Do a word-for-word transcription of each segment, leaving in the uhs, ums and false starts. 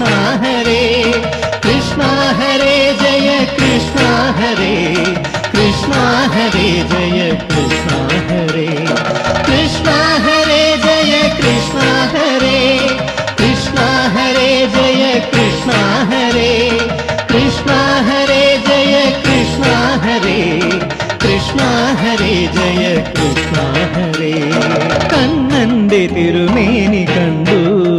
कृष्णा हरे कृष्णा हरे जय कृष्णा हरे कृष्णा हरे जय कृष्णा हरे कृष्णा हरे जय कृष्णा हरे कृष्णा हरे जय कृष्णा हरे कृष्णा हरे जय कृष्णा हरे कृष्णा हरे जय कृष्णा हरे कन्नंदे तिरुमेनि कंडु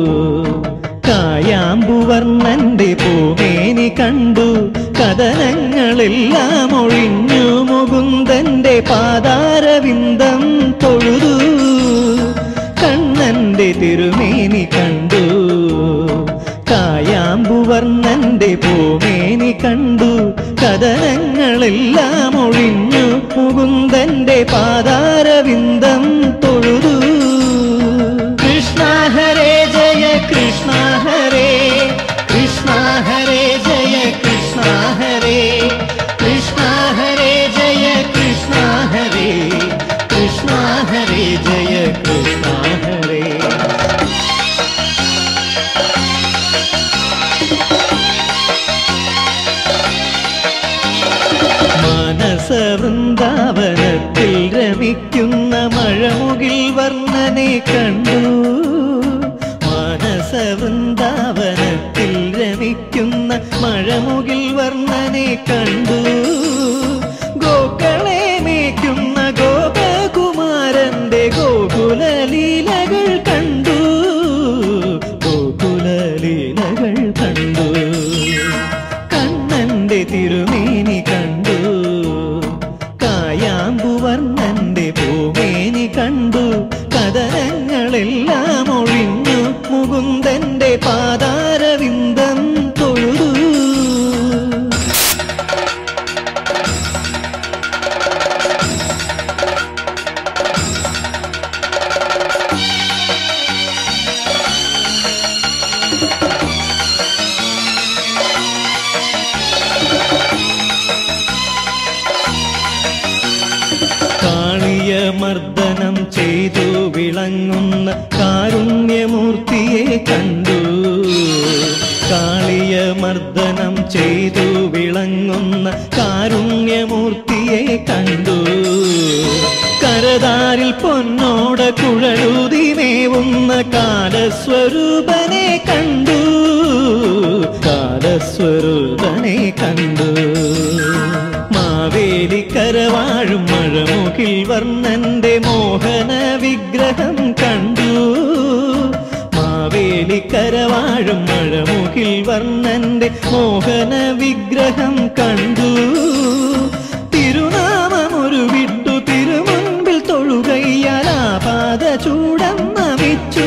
കായാമ്പുവർണ്ണന്റെ പൂമേനി കണ്ടു കഥനങ്ങളെല്ലാം ഒഴിഞ്ഞു മുകുന്ദന്റെ പാദാരവിന്ദം തൊഴുതു കണ്ണന്റെ തിരുമേനി കണ്ടു കായാമ്പുവർണ്ണന്റെ പൂമേനി കണ്ടു കഥനങ്ങളെല്ലാം ഒഴിഞ്ഞു മുകുന്ദന്റെ പാദാരവിന്ദം തൊഴുതു कृष्णा हरे जय कृष्णा हरे कृष्णा हरे जय कृष्णा हरे कृष्णा हरे जय कृष्णा हरे कृष्णा हरे जय कृष्णा हरे मानस वृंदावनത്തിൽ രമിക്കുന്ന മഴമുകിൽ വർണ്ണനെ കണ്ടു മാനസ വൃന്ദാവനത്തിൽ രമിക്കുന്ന മഴമുകിൽ വർണ്ണനെ കണ്ടു ഗോക്കളെ മേയ്ക്കുന്ന ഗോപകുമാരന്റെ ഗോകുലലീലകൾ കണ്ടു ഗോകുലലീലകൾ കണ്ടു കണ്ണന്റെ തിരുമേനി കണ്ടു കായാമ്പുവർണ്ണന്റെ പൂമേനി കണ്ടു കഥനങ്ങളെല്ലാം ഒഴിഞ്ഞു മുകുന്ദന്റെ പാദാരവിന്ദം തൊഴുതു മർദ്ദനം ചെയ്തു വിളങ്ങുന്ന കാരുണ്യമൂർത്തിയെ കണ്ടു കാളിയ മർദ്ദനം ചെയ്തു വിളങ്ങുന്ന കാരുണ്യമൂർത്തിയെ കണ്ടു കരതാരിൽ പൊന്നോട കുഴലുതിമേവുന്ന കാലസ്വരൂപനെ കണ്ടു കാലസ്വരൂപനെ കണ്ടു മാവേലിക്കരവാഴും മഴമുകിൽ വർണ്ണന്റെ മോഹന വിഗ്രഹം കണ്ടു മാവേലിക്കരവാഴും മഴമുകിൽ വർണ്ണന്റെ മോഹന വിഗ്രഹം കണ്ടു തിരുനാമമൊരു വിട്ടു തിരുമുൻപിൽ തൊഴുകയ്യാൽ ആ പാദ ചൂടം നമിച്ചു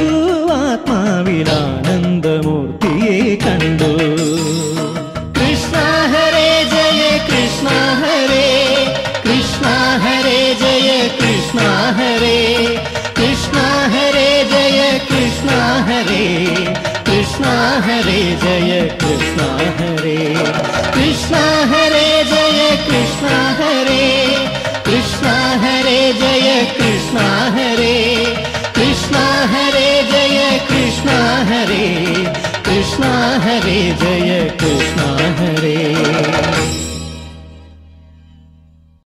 ആത്മാവിലാനന്ദമൂർത്തിയെ കണ്ടു कृष्णा हरे जय कृष्णा हरे कृष्णा हरे जय कृष्णा हरे कृष्णा हरे जय कृष्णा हरे कृष्णा हरे जय कृष्णा हरे कृष्णा हरे जय कृष्णा हरे कृष्णा हरे जय कृष्णा हरे कृष्णा हरे जय कृष्णा हरे कृष्णा हरे जय कृष्णा हरे।